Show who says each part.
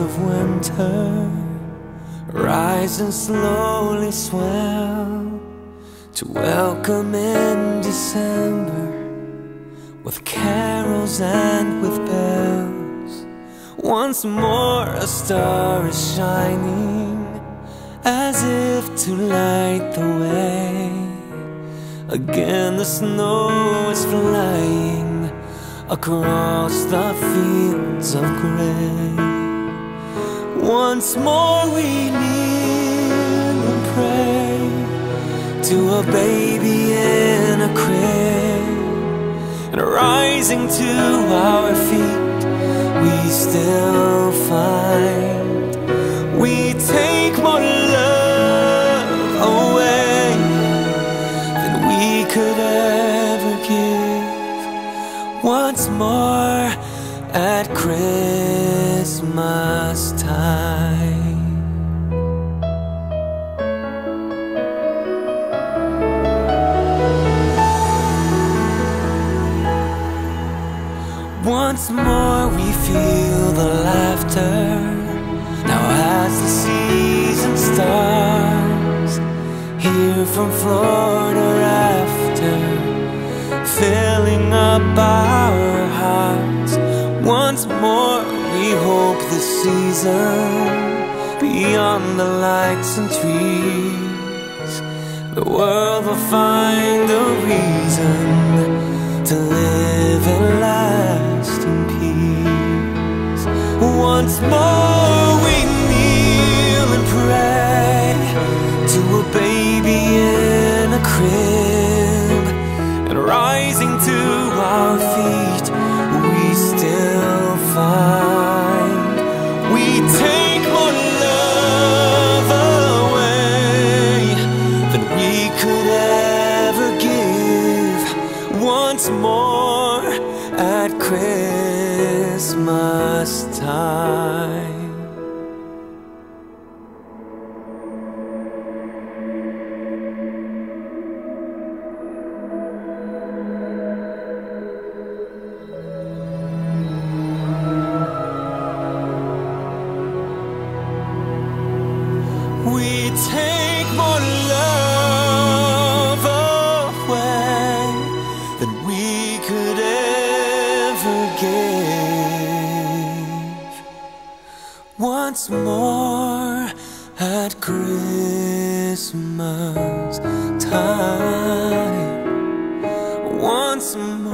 Speaker 1: of winter rise and slowly swell to welcome in December with carols and with bells. Once more a star is shining as if to light the way. Again the snow is flying across the fields of gray. Once more we kneel and pray to a baby in a crib, and rising to our feet we still find we take more love away than we could ever give. Once more at Christmas time. Once more we feel the laughter now as the season starts. Here from Florida after, filling up our hearts. Once more we hope this season, beyond the lights and trees, the world will find a reason to live in lasting peace. Once more we kneel and pray to a baby in a crib, and rising to our feet we still find we take more love away than we could ever give. Once more at Christmas time. We take more love away than we could ever give. Once more at Christmas time. Once more.